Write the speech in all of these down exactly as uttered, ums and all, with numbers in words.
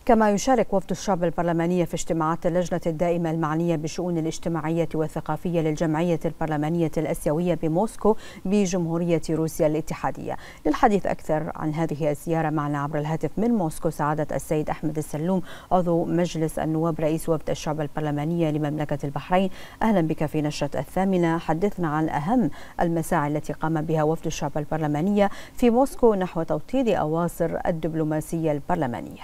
كما يشارك وفد الشعب البرلمانية في اجتماعات اللجنة الدائمة المعنية بالشؤون الاجتماعية والثقافية للجمعية البرلمانية الآسيوية بموسكو بجمهورية روسيا الاتحادية. للحديث أكثر عن هذه الزيارة معنا عبر الهاتف من موسكو سعادة السيد أحمد السلوم، عضو مجلس النواب رئيس وفد الشعب البرلمانية لمملكة البحرين. أهلا بك في نشرة الثامنة. حدثنا عن أهم المساعي التي قام بها وفد الشعب البرلمانية في موسكو نحو توطيد أواصر الدبلوماسية البرلمانية.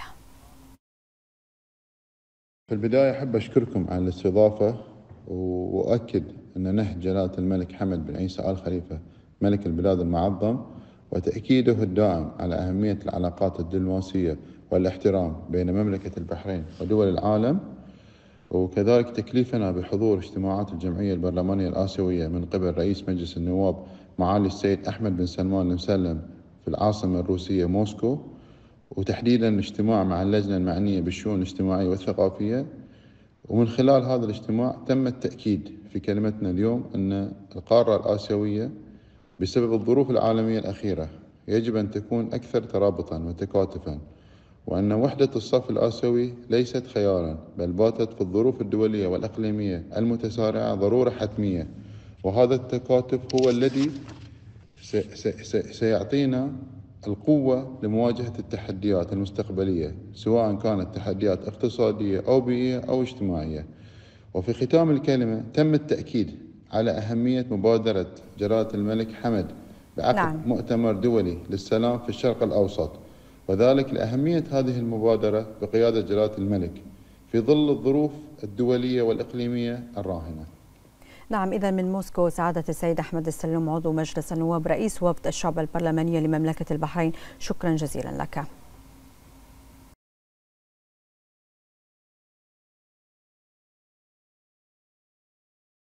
في البداية أحب أشكركم على الاستضافة وأؤكد أن نهج جلالة الملك حمد بن عيسى آل خليفة ملك البلاد المعظم وتأكيده الدائم على أهمية العلاقات الدبلوماسية والاحترام بين مملكة البحرين ودول العالم، وكذلك تكليفنا بحضور اجتماعات الجمعية البرلمانية الآسيوية من قبل رئيس مجلس النواب معالي السيد أحمد بن سلمان المسلم في العاصمة الروسية موسكو، وتحديدا الاجتماع مع اللجنة المعنية بالشؤون الاجتماعية والثقافية. ومن خلال هذا الاجتماع تم التأكيد في كلمتنا اليوم أن القارة الآسيوية بسبب الظروف العالمية الأخيرة يجب أن تكون أكثر ترابطا وتكاتفا، وأن وحدة الصف الآسيوي ليست خيالا بل باتت في الظروف الدولية والإقليمية المتسارعة ضرورة حتمية، وهذا التكاتف هو الذي سيعطينا القوة لمواجهة التحديات المستقبلية سواء كانت تحديات اقتصادية أو بيئية أو اجتماعية. وفي ختام الكلمة تم التأكيد على أهمية مبادرة جلالة الملك حمد بعقد نعم. مؤتمر دولي للسلام في الشرق الأوسط، وذلك لأهمية هذه المبادرة بقيادة جلالة الملك في ظل الظروف الدولية والإقليمية الراهنة. نعم، إذا من موسكو سعادة السيد أحمد السلوم، عضو مجلس النواب رئيس وفد الشعب البرلمانية لمملكة البحرين، شكرا جزيلا لك.